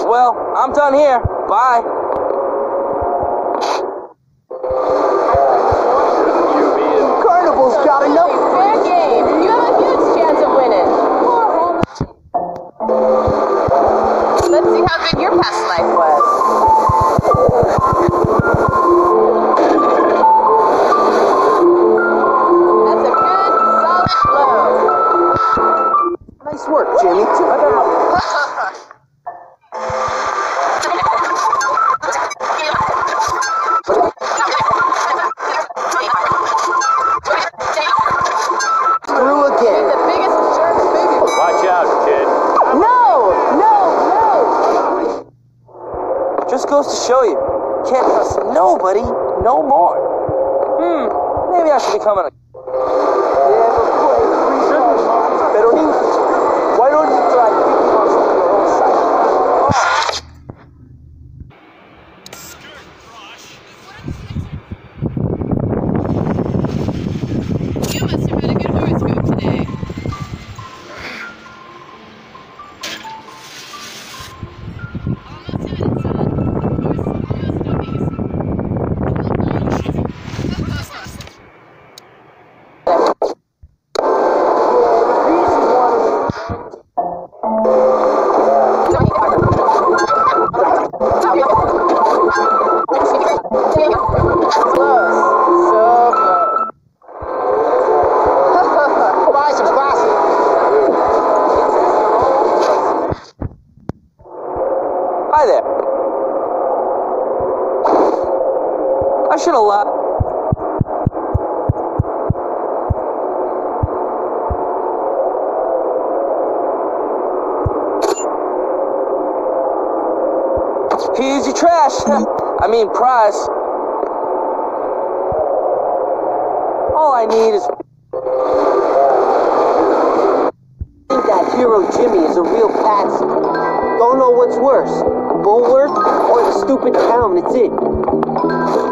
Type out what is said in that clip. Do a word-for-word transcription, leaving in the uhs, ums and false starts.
Well, I'm done here. Bye. Carnival's got enough. Fair game. You have a huge chance of winning. Let's see how good your past life was. That's a good, solid blow. Nice work, Jimmy. Screw again. The biggest jerk, baby. Watch out, kid. No, no, no. Just goes to show you, can't trust nobody no more. Hmm, maybe I should become an... Pero why don't you try picking on something your own side? You must have had a good horoscope today. Almost heaven, son. Of course, almost dummies. Buy some glasses. Hi there. I should have left. Here's your trash. I mean prize. All I need is... I think that hero Jimmy is a real patsy. Don't know what's worse, Bullworth or the stupid town it's in.